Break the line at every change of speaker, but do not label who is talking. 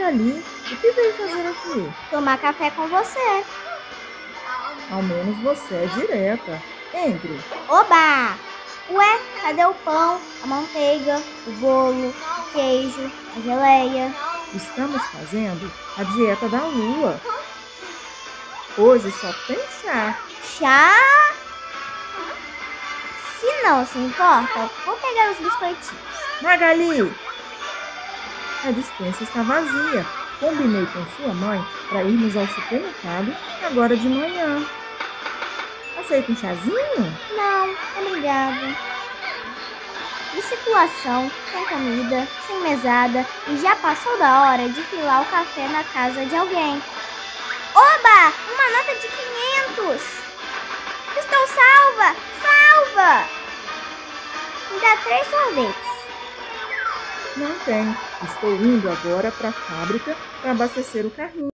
Magali, o que veio fazer aqui?
Tomar café com você.
Ao menos você é direta. Entre.
Oba! Ué, cadê o pão, a manteiga, o bolo, o queijo, a geleia?
Estamos fazendo a dieta da lua. Hoje só tem chá.
Chá? Se não se importa, vou pegar os biscoitinhos.
Magali! A despensa está vazia. Combinei com sua mãe para irmos ao supermercado agora de manhã. Aceita um chazinho?
Não, obrigada. Que situação, sem comida, sem mesada e já passou da hora de filar o café na casa de alguém. Oba! Uma nota de 500! Estou salva! Salva! Me dá 3 sorvetes.
Não tem. Estou indo agora para a fábrica para abastecer o carrinho.